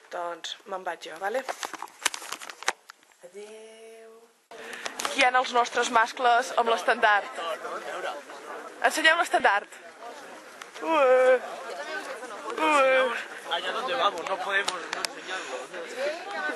Doncs me'n vaig jo, vale? Adéu. Aquí hi ha els nostres mascles amb l'estandard. Ensenyeu l'estandard. Allá donde vamos, no podemos no enseñarlo.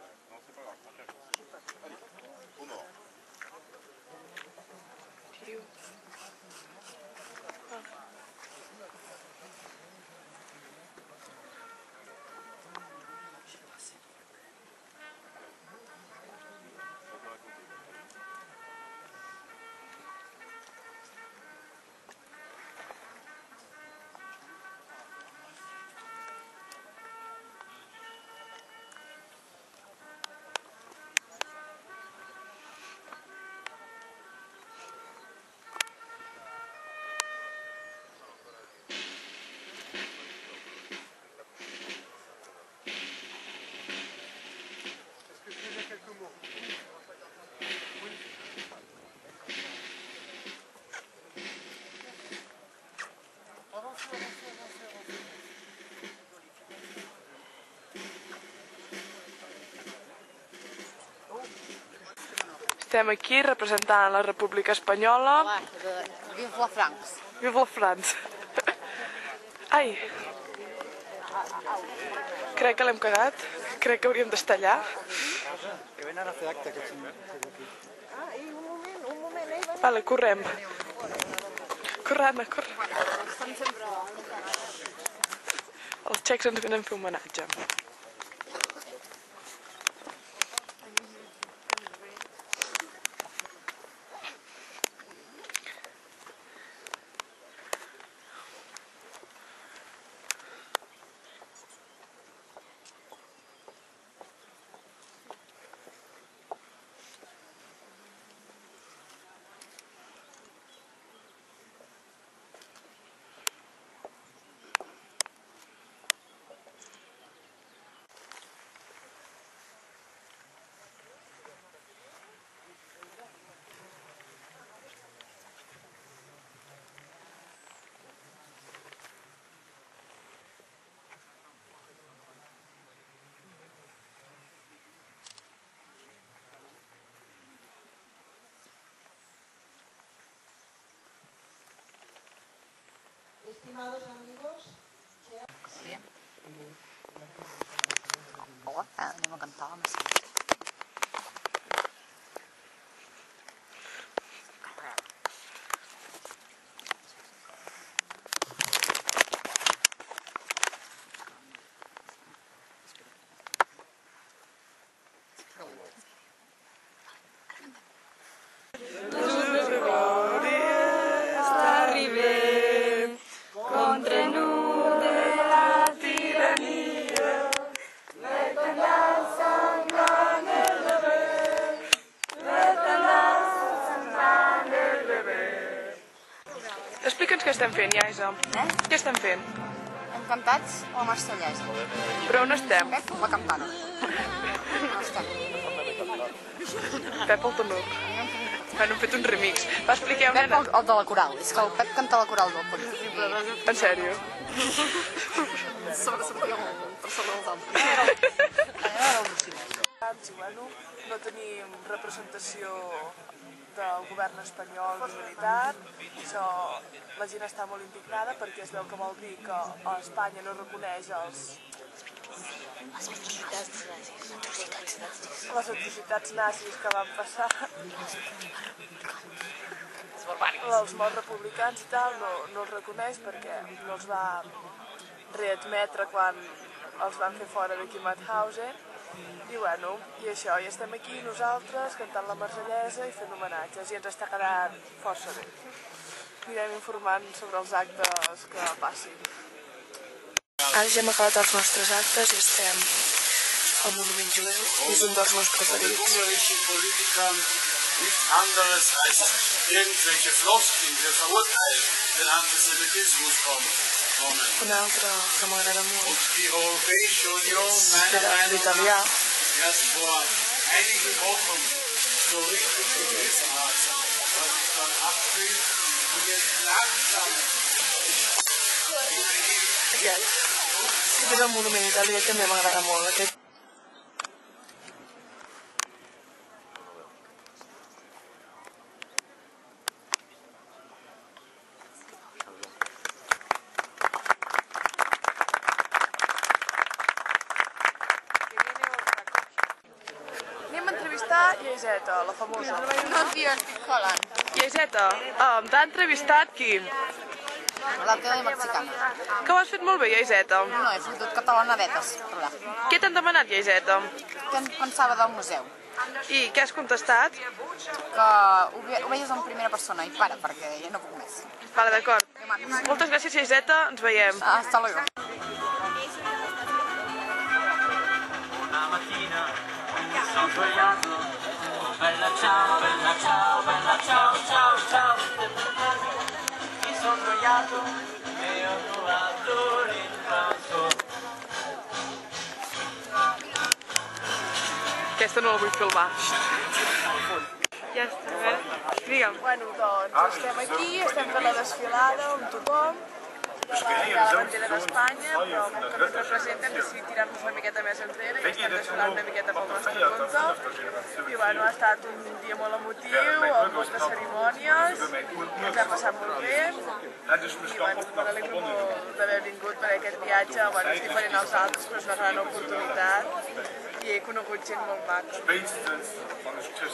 Estem aquí representant la República Espanyola. Vive la France. Vive la France. Ai! Crec que l'hem cagat. Crec que hauríem d'estar allà. Que ven a fer acte, que Un moment, Vale, correm. Corre, Anna, corre. Els xecs ens venen a fer homenatge. Estimados amigos, anem a cantar la missa. Explica'ns què estem fent, Iaisa. Què estem fent? Hem cantat la Marsellesa. Però on estem? Pep, la campana. No estem. Pep el tenor. Han fet un remix. Va, expliqueu, Pep, nena. el de la coral. És que el Pep canta la coral del Poll. En sèrio. Sobresortia per sobre els altres. I bueno, no tenim representació del govern espanyol ni militar. Això, la gent està molt indignada perquè es veu que vol dir que Espanya no reconeix les atrocitats nazis que van passar. Els morts republicans i tal no els reconeix perquè no els va readmetre quan els van fer fora d'aquí Mauthausen. I bueno, i això, i estem aquí nosaltres cantant la Marsellesa i fent homenatges i ens està quedant força bé. Anirem informant sobre els actes que passin. Ara ja hem acabat els nostres actes i estem al Monument Jueu i és un dels meus preferits. Nichts anderes als irgendwelche Floskeln, wir verurteilen den Antisemitismus kommen. Un altre que m'agrada molt Die Europäische Union, meiner era Meinung l'italià. nach, erst vor einigen Wochen so richtig begriffen hat, was man abspielt und jetzt langsam Aquest. Aquest és el monument italià, també m'agrada molt. Aquest. Anem a entrevistar Lleieta, la famosa. No, tio, estic colant. Lleieta, t'ha entrevistat qui? La teva mexicana. Que ho has fet molt bé, Lleieta. No, he fotut catalanedetes. Què t'han demanat, Lleieta? Què en pensava del museu? I què has contestat? Que ho veies en primera persona i para, perquè ja no puc més. Vale, d'acord. Moltes gràcies, Lleieta. Ens veiem. Hasta luego. Una mattina mi sono svegliato, bella ciao, bella ciao, ciao, ciao. Mi sono svegliato e ho trovato l'infanto. Aquesta no la vull filmar. Ja està, Digue'm. Bueno, doncs estem aquí, estem fent la desfilada amb tothom. Hi ha la bandera d'Espanya, però com que no ens representa hem decidit tirar-nos una miqueta més enrere i estem desfilant una miqueta pel nostre compte. I bueno, ha estat un dia molt emotiu, amb moltes cerimònies, ens ha passat molt bé. I bueno, m'alegro molt d'haver vingut per aquest viatge. Bueno, és diferent als altres, però és una gran oportunitat i he conegut gent molt maca.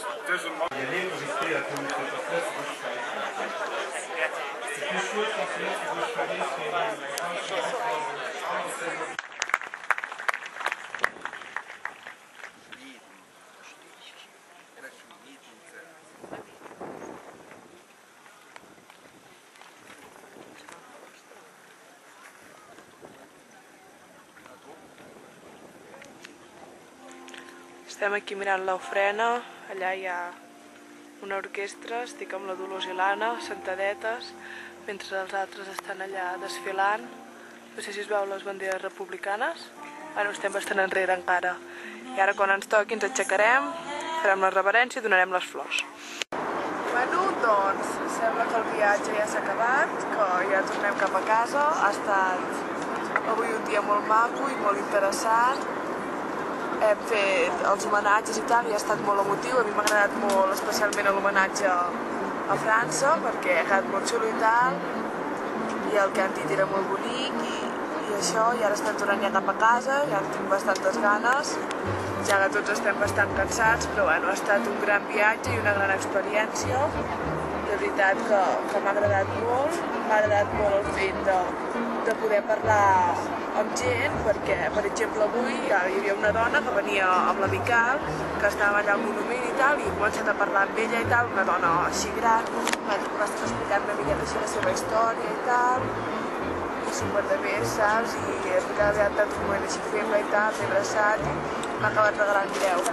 Estem aquí mirant l'ofrena, allà hi ha una orquestra, estic amb la Dolors i l'Anna, sentadetes, mentre els altres estan allà desfilant. No sé si es veu les banderes republicanes. Bueno, estem bastant enrere encara. I ara quan ens toqui ens aixecarem, farem la reverència i donarem les flors. Bueno, doncs sembla que el viatge ja s'ha acabat, que ja tornem cap a casa. Ha estat avui un dia molt maco i molt interessant. Hem fet els homenatges i tal, i ha estat molt emotiu. A mi m'ha agradat molt, especialment l'homenatge a França, perquè ha quedat molt xulo i tal, i el que han dit era molt bonic, i això, i ara estem tornant ja cap a casa, ja tinc bastantes ganes, ja que tots estem bastant cansats, però bueno, ha estat un gran viatge i una gran experiència. De veritat que m'ha agradat molt el fet de poder parlar amb gent, perquè, per exemple, avui hi havia una dona que venia amb la Miquel, que estava allà al monument i tal, i he començat a parlar amb ella i tal, una dona així gran, m'ha estat explicant una miqueta així la seva història i tal, i superbé, saps? I he acabat tant un moment així feble i tal, m'he abraçat i m'ha acabat regalant 10.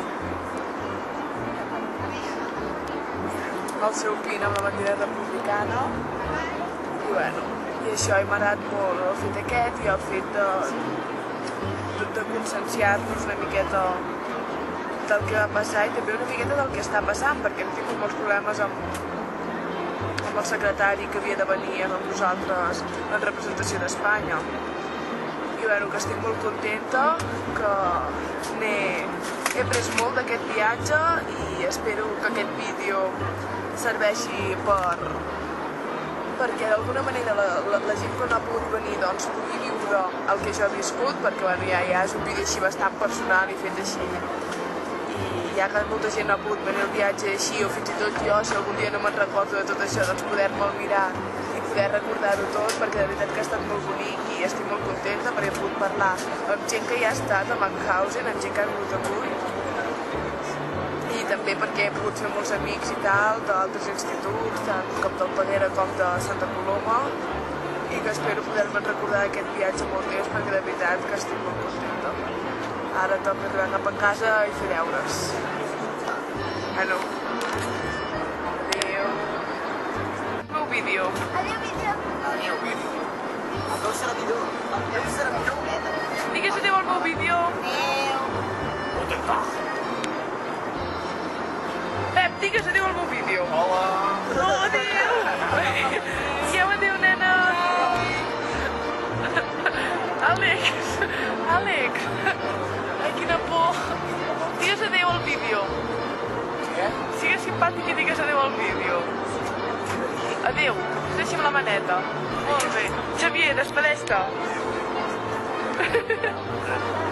El seu pin amb la bandera republicana, i bueno, i això m'ha agradat molt el fet aquest i el fet de conscienciar-nos una miqueta del que va passar i també una miqueta del que està passant, perquè hem tingut molts problemes amb el secretari que havia de venir amb nosaltres en representació d'Espanya. I bueno, que estic molt contenta, que he pres molt d'aquest viatge i espero que aquest vídeo serveixi perquè d'alguna manera la gent que no ha pogut venir doncs pugui viure el que jo he viscut, perquè bueno, ja és un vídeo així bastant personal i fet així, i ja que molta gent no ha pogut venir el viatge així, o fins i tot jo, si algun dia no me'n recordo de tot això, doncs poder-me'l mirar i poder recordar-ho tot, perquè de veritat que ha estat molt bonic i estic molt contenta perquè he pogut parlar amb gent que ja ha estat a Mauthausen, amb gent que ha vingut avui, i també perquè he pogut fer molts amics i tal, d'altres instituts, tant com del Peguera com de Santa Coloma, i que espero poder-me'n recordar aquest viatge molt temps, perquè de veritat que estic molt contenta. Ara toca arribar cap a casa i fer deures. Bueno. Adéu. El meu vídeo. Adéu, vídeo. Adéu, serà millor. Adéu, serà millor. Digues adéu al meu vídeo. Adéu. Pep, digues adéu al meu vídeo. Hola. Oh, adéu. Digueu adéu, nena. Ale. Àlex! Ai, quina por! Digues adéu al vídeo. Què? Sigues simpàtic i digues adéu al vídeo. Adéu, deixi'm la maneta. Molt bé. Xavier, despedeix-te.